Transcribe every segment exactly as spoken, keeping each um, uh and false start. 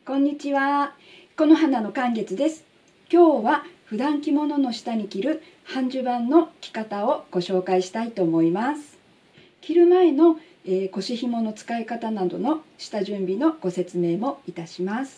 こんにちは。この花の寒月です。今日は普段着物の下に着る半襦袢の着方をご紹介したいと思います。着る前の、えー、腰紐の使い方などの下準備のご説明もいたします。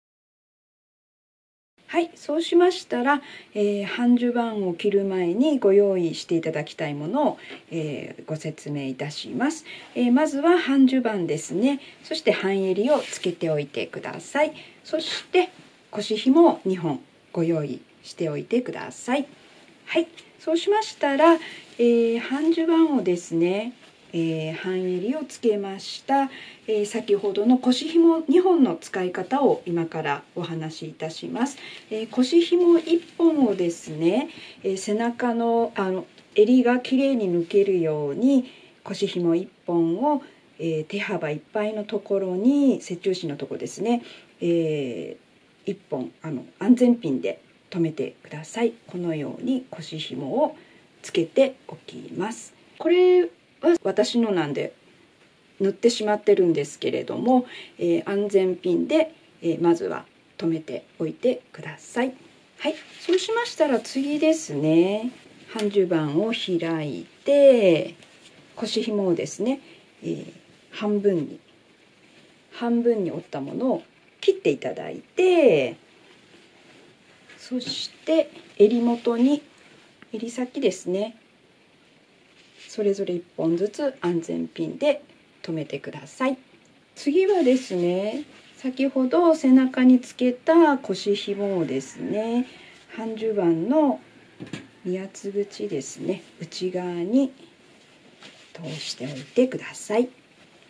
はい、そうしましたら、えー、半襦袢を着る前にご用意していただきたいものを、えー、ご説明いたします。えー、まずは半襦袢ですね。そして半襟をつけておいてください。そして腰紐をにほんご用意しておいてください。はい、そうしましたら、えー、半襦袢をですね、えー、半襟をつけました、えー、先ほどの腰紐にほんの使い方を今からお話しいたします。えー、腰紐いっぽんをですね、えー、背中のあの襟がきれいに抜けるように腰紐いっぽんを、えー、手幅いっぱいのところに接中心のところですね、えー、いっぽんあの安全ピンで留めてください。このように腰紐をつけておきます。これは私のなんで塗ってしまってるんですけれども、えー、安全ピンで、えー、まずは留めておいてください。はい、そうしましたら次ですね、半襦袢を開いて腰紐をですね、えー、半分に半分に折ったものを切っていただいて、そして襟元に襟先ですね、それぞれいっぽんずつ安全ピンで留めてください。次はですね、先ほど背中につけた腰紐をですね、半襦袢の身厚口ですね、内側に通しておいてください。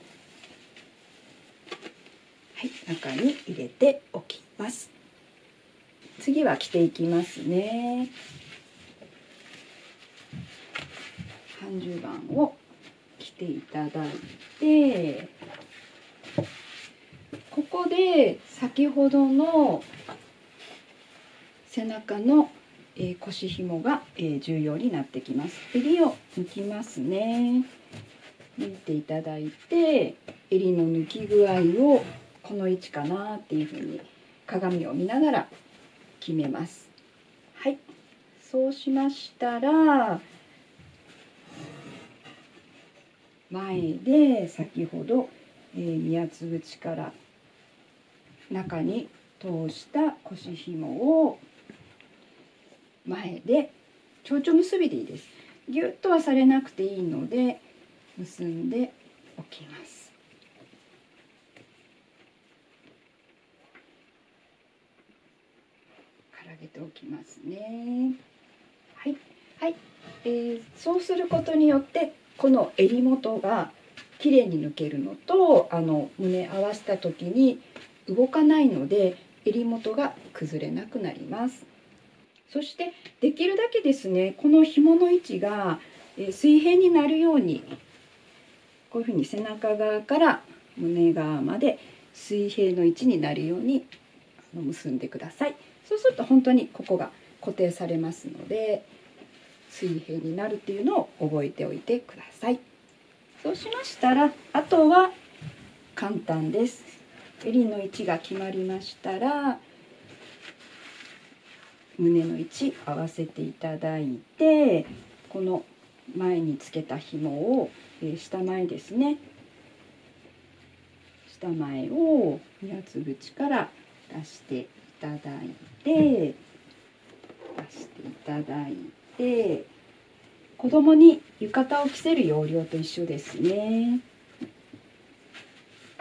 はい、中に入れておきます。次は着ていきますね。半襦袢を着ていただいて、ここで先ほどの背中の腰紐が重要になってきます。襟を抜きますね。抜いていただいて、襟の抜き具合をこの位置かなっていうふうに鏡を見ながら決めます。はい、そうしましたら前で先ほど、えー、身厚口から中に通した腰紐を前で蝶々結びでいいです。ギュッとはされなくていいので結んでおきます。からげておきますね。はい、はい、えー、そうすることによってこの襟元がきれいに抜けるのと、あの胸合わせた時に動かないので襟元が崩れなくなります。そしてできるだけですね、この紐の位置が水平になるように、こういうふうに背中側から胸側まで水平の位置になるように結んでください。そうすると本当にここが固定されますので、水平になるっていうのを覚えておいてください。そうしましたら、あとは簡単です。襟の位置が決まりましたら、胸の位置合わせていただいて、この前につけた紐を下前ですね、下前を身厚口から出していただいて出していただいて子供に浴衣を着せる要領と一緒ですね。はい、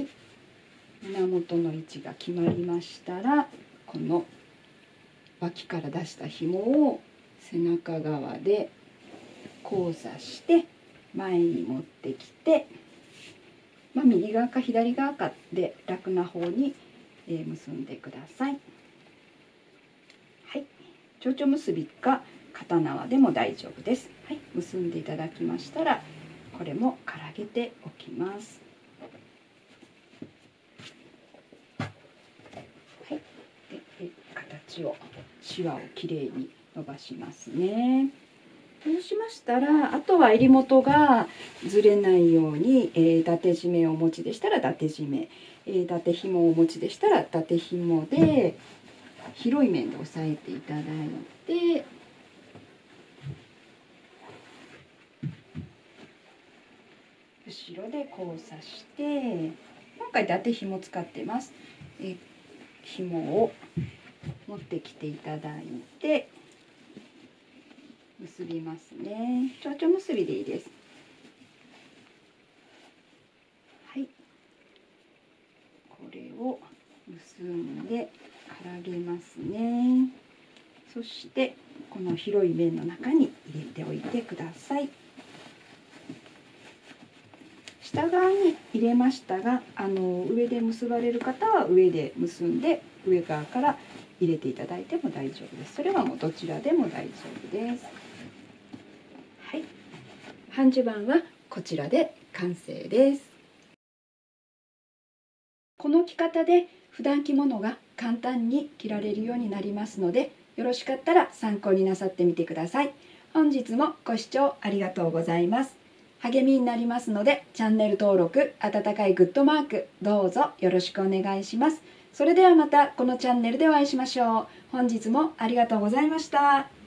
胸元の位置が決まりましたら、この脇から出した紐を背中側で交差して前に持ってきて、まあ、右側か左側かで楽な方に結んでください。はい、蝶々結びか片縄でも大丈夫です。はい、結んでいただきましたら、これもからげておきます。はい、で形をシワをきれいに伸ばしますね。 そうしましたら、あとは襟元がずれないように、えー、伊達締めをお持ちでしたら伊達締め、えー、伊達紐をお持ちでしたら伊達紐で広い面で押さえていただいて、後ろで交差して、今回伊達紐使ってます。えー、紐を持ってきていただいて結びますね。蝶々結びでいいです。はい、これを結んでからげますね。そしてこの広い面の中に入れておいてください。下側に入れましたが、あの上で結ばれる方は上で結んで上側から入れていただいても大丈夫です。それはもうどちらでも大丈夫です。はい、半襦袢はこちらで完成です。この着方で普段着物が簡単に着られるようになりますので、よろしかったら参考になさってみてください。本日もご視聴ありがとうございます。励みになりますので、チャンネル登録、温かいグッドマーク、どうぞよろしくお願いします。それではまたこのチャンネルでお会いしましょう。本日もありがとうございました。